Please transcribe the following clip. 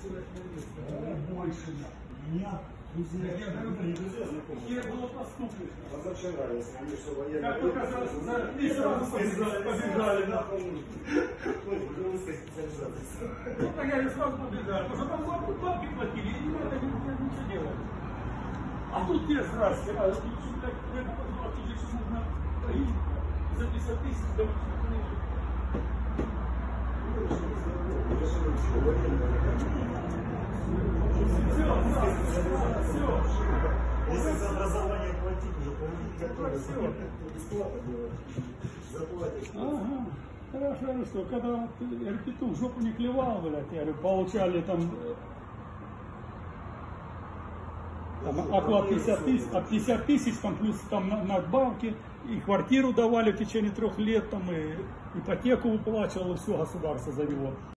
Больше. Меня друзья. Я было поступить. А зачем нравится? Они что, военные? Как только и сразу побежали, да. Ну, так я и сразу побежали. Потому что там бабки платили, и не надо ничего делать. А тут те сразу, а тут же нужно за 50 тысяч давать. Если за образование платить, уже половину бесплатно было. Заплатишь. Ага. Хорошо, что когда петух в жопу не клевал, блядь, я говорю, получали там оклад 50 тысяч, а 50 тысяч там плюс там надбавки, и квартиру давали в течение 3 лет, там и ипотеку выплачивало, все государство за него.